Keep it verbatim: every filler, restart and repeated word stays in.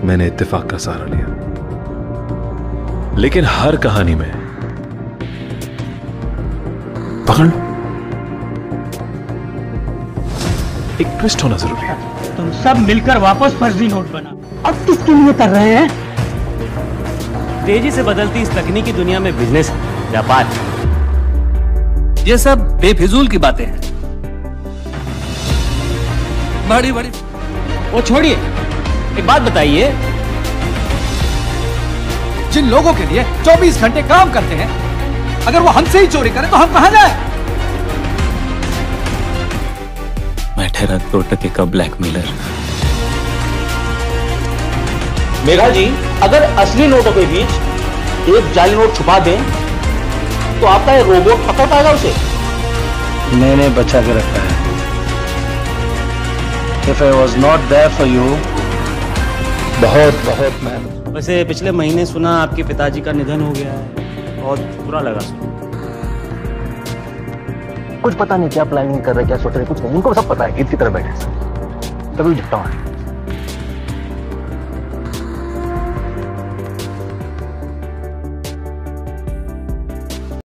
मैंने इत्तेफाक का सहारा लिया, लेकिन हर कहानी में पकड़ लो, एक ट्विस्ट होना जरूरी है। तुम सब मिलकर वापस फर्जी नोट बना। अब किसके लिए कर रहे हैं? तेजी से बदलती इस तकनीकी दुनिया में बिजनेस, व्यापार, ये सब बेफिजूल की बातें हैं। बड़ी बड़ी वो छोड़िए, एक बात बताइए, जिन लोगों के लिए चौबीस घंटे काम करते हैं, अगर वो हमसे ही चोरी करें तो हम कहां जाए? मैं ठहरा दो टके का ब्लैकमेलर। मेघा जी, अगर असली नोटों के बीच एक जाली नोट छुपा दें तो आपका ये रोबोट पकड़ पाएगा उसे? मैंने बचा के रखा है। If I was not there for you, बहुत बहुत मैं। वैसे पिछले महीने सुना आपके पिताजी का निधन हो गया है, बहुत बुरा लगा सुना। कुछ पता नहीं क्या प्लानिंग कर रहे, क्या सोच रहे, कुछ नहीं, उनको सब पता है, गीत की तरह बैठे, तभी झुकता हूं।